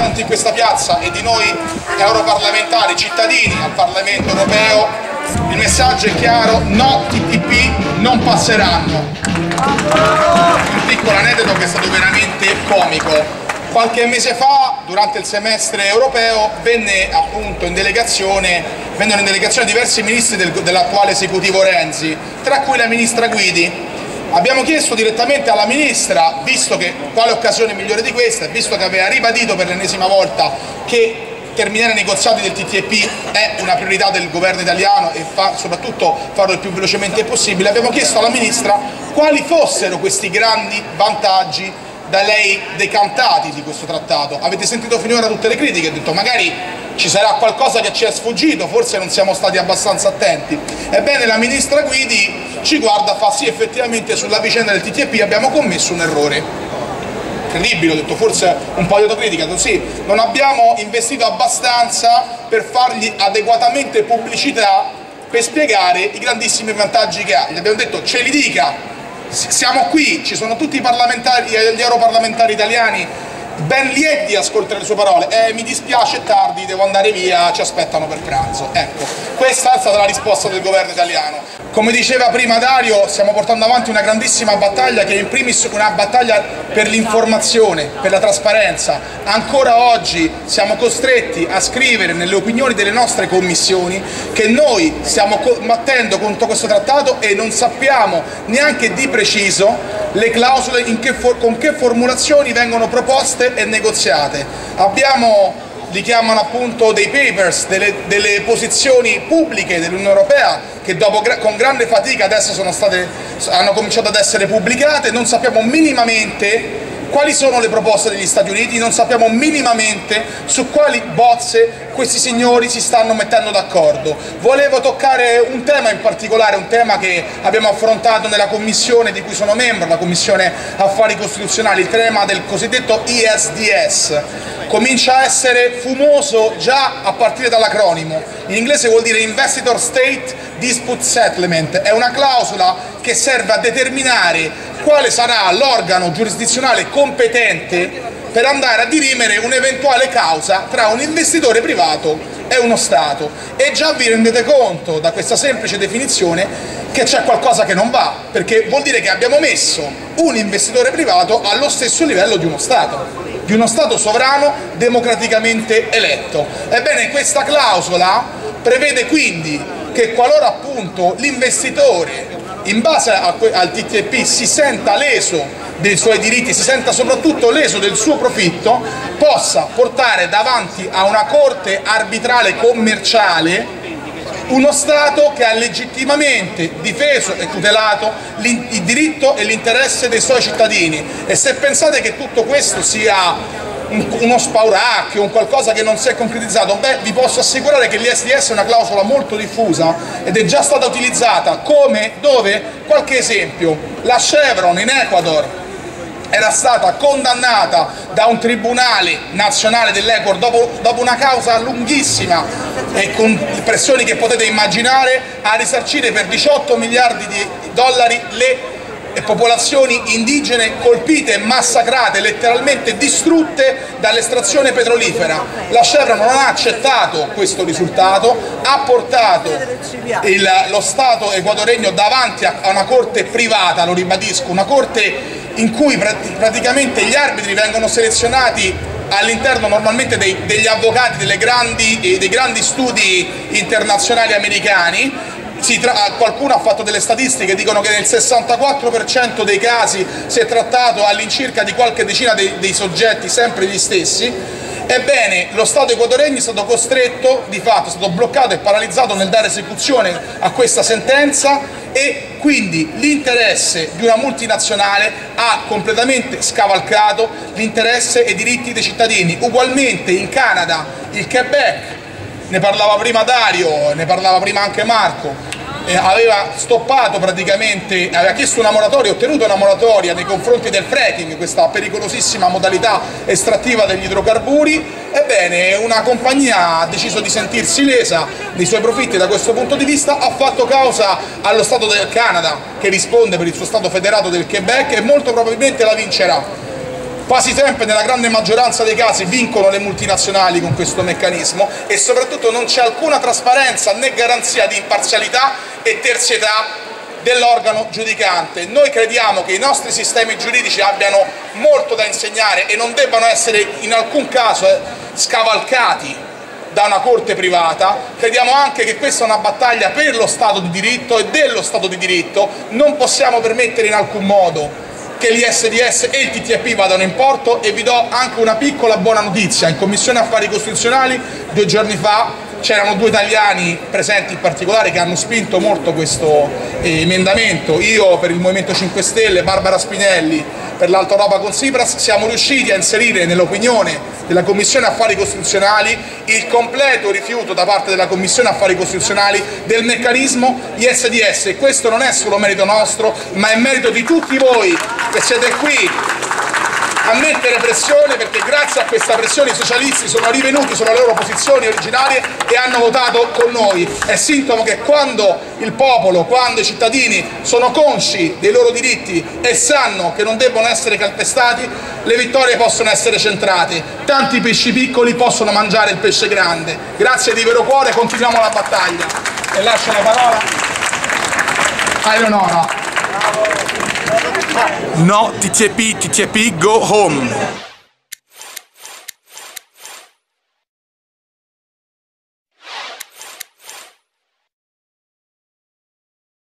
pronti in questa piazza e di noi europarlamentari, cittadini al Parlamento europeo, il messaggio è chiaro: no TTP, non passeranno. Un piccolo aneddoto che è stato veramente comico. Qualche mese fa, durante il semestre europeo, vennero in delegazione diversi ministri dell'attuale esecutivo Renzi, tra cui la ministra Guidi. Abbiamo chiesto direttamente alla ministra, visto che quale occasione migliore di questa, visto che aveva ribadito per l'ennesima volta che terminare i negoziati del TTIP è una priorità del governo italiano e soprattutto farlo il più velocemente possibile, abbiamo chiesto alla ministra quali fossero questi grandi vantaggi da lei decantati di questo trattato. Avete sentito finora tutte le critiche, ho detto magari ci sarà qualcosa che ci è sfuggito, forse non siamo stati abbastanza attenti. Ebbene, la ministra Guidi ci guarda e fa: sì, effettivamente sulla vicenda del TTIP abbiamo commesso un errore. Incredibile, ho detto, forse un po' di autocritica, sì, non abbiamo investito abbastanza per fargli adeguatamente pubblicità per spiegare i grandissimi vantaggi che ha. Gli abbiamo detto: ce li dica, siamo qui, ci sono tutti i parlamentari, gli europarlamentari italiani ben lieti di ascoltare le sue parole. Mi dispiace, è tardi, devo andare via, ci aspettano per pranzo. Ecco, questa è stata la risposta del governo italiano. Come diceva prima Dario, stiamo portando avanti una grandissima battaglia che è in primis una battaglia per l'informazione, per la trasparenza. Ancora oggi siamo costretti a scrivere nelle opinioni delle nostre commissioni che noi stiamo combattendo contro questo trattato e non sappiamo neanche di preciso le clausole, con che formulazioni vengono proposte e negoziate. Abbiamo, li chiamano appunto dei papers, delle posizioni pubbliche dell'Unione Europea che con grande fatica adesso hanno cominciato ad essere pubblicate. Non sappiamo minimamente quali sono le proposte degli Stati Uniti, non sappiamo minimamente su quali bozze questi signori si stanno mettendo d'accordo. Volevo toccare un tema in particolare, un tema che abbiamo affrontato nella commissione di cui sono membro, la Commissione Affari Costituzionali, il tema del cosiddetto ISDS. Comincia a essere fumoso già a partire dall'acronimo. In inglese vuol dire Investitor State Dispute Settlement, è una clausola che serve a determinare quale sarà l'organo giurisdizionale competente per andare a dirimere un'eventuale causa tra un investitore privato e uno Stato. E già vi rendete conto da questa semplice definizione che c'è qualcosa che non va, perché vuol dire che abbiamo messo un investitore privato allo stesso livello di uno Stato sovrano democraticamente eletto. Ebbene, questa clausola prevede quindi che qualora appunto l'investitore in base al TTIP si senta leso dei suoi diritti, si senta soprattutto leso del suo profitto, possa portare davanti a una corte arbitrale commerciale uno Stato che ha legittimamente difeso e tutelato il diritto e l'interesse dei suoi cittadini. E se pensate che tutto questo sia uno spauracchio, un qualcosa che non si è concretizzato, beh, vi posso assicurare che l'ISDS è una clausola molto diffusa ed è già stata utilizzata dove? Qualche esempio: la Chevron in Ecuador era stata condannata da un tribunale nazionale dell'Ecuador dopo una causa lunghissima e con pressioni che potete immaginare, a risarcire per 18 miliardi di dollari le popolazioni indigene colpite e massacrate, letteralmente distrutte dall'estrazione petrolifera. La Chevron non ha accettato questo risultato, ha portato lo Stato ecuadoregno davanti a una corte privata, lo ribadisco, una corte in cui praticamente gli arbitri vengono selezionati all'interno normalmente degli avvocati dei grandi studi internazionali americani. Qualcuno ha fatto delle statistiche, dicono che nel 64% dei casi si è trattato all'incirca di qualche decina dei soggetti, sempre gli stessi. Ebbene, lo Stato ecuadoregno è stato costretto, di fatto è stato bloccato e paralizzato nel dare esecuzione a questa sentenza, e quindi l'interesse di una multinazionale ha completamente scavalcato l'interesse e i diritti dei cittadini. Ugualmente in Canada, il Quebec, ne parlava prima Dario, ne parlava prima anche Marco, aveva stoppato praticamente, aveva chiesto una moratoria, ottenuto una moratoria nei confronti del fracking, questa pericolosissima modalità estrattiva degli idrocarburi. Ebbene, una compagnia ha deciso di sentirsi lesa dei suoi profitti da questo punto di vista, ha fatto causa allo Stato del Canada, che risponde per il suo Stato federato del Quebec, e molto probabilmente la vincerà. Quasi sempre, nella grande maggioranza dei casi, vincono le multinazionali con questo meccanismo e soprattutto non c'è alcuna trasparenza né garanzia di imparzialità e terzietà dell'organo giudicante. Noi crediamo che i nostri sistemi giuridici abbiano molto da insegnare e non debbano essere in alcun caso scavalcati da una corte privata. Crediamo anche che questa è una battaglia per lo Stato di diritto e dello Stato di diritto. Non possiamo permettere in alcun modo che l'ISDS e il TTIP vadano in porto, e vi do anche una piccola buona notizia. In Commissione Affari Costituzionali 2 giorni fa c'erano 2 italiani presenti in particolare che hanno spinto molto questo emendamento. Io per il Movimento 5 Stelle, Barbara Spinelli per l'Alta Europa con Tsipras. Siamo riusciti a inserire nell'opinione della Commissione Affari Costituzionali il completo rifiuto da parte della Commissione Affari Costituzionali del meccanismo ISDS, e questo non è solo merito nostro, ma è merito di tutti voi che siete qui a mettere pressione, perché grazie a questa pressione i socialisti sono rivenuti sulle loro posizioni originarie e hanno votato con noi. È sintomo che quando il popolo, quando i cittadini sono consci dei loro diritti e sanno che non debbono essere calpestati, le vittorie possono essere centrate. Tanti pesci piccoli possono mangiare il pesce grande. Grazie di vero cuore, continuiamo la battaglia. E lascio la parola a Eleonora. No TTIP, TTIP, go home.